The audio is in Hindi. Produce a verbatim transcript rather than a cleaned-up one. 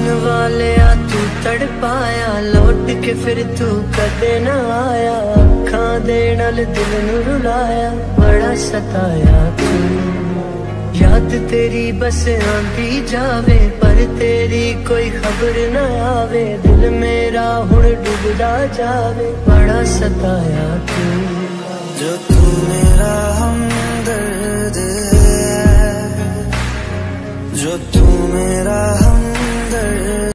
वाले आ तू तड़पाया, लौट के फिर तू कदे न आया। अखां दे नाल दिल नू रुलाया, बड़ा सताया तू। याद तेरी बस आंदी जावे, पर तेरी कोई खबर न आवे। दिल मेरा हुण डूबदा जावे, बड़ा सताया तू। जो तू मेरा हमदर्द है, जो तू मेरा